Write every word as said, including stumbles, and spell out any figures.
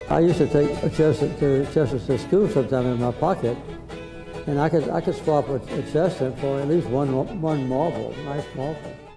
I used to take a chestnut to chestnuts to school sometime in my pocket, and I could I could swap a, a chestnut for at least one one marble, nice marble.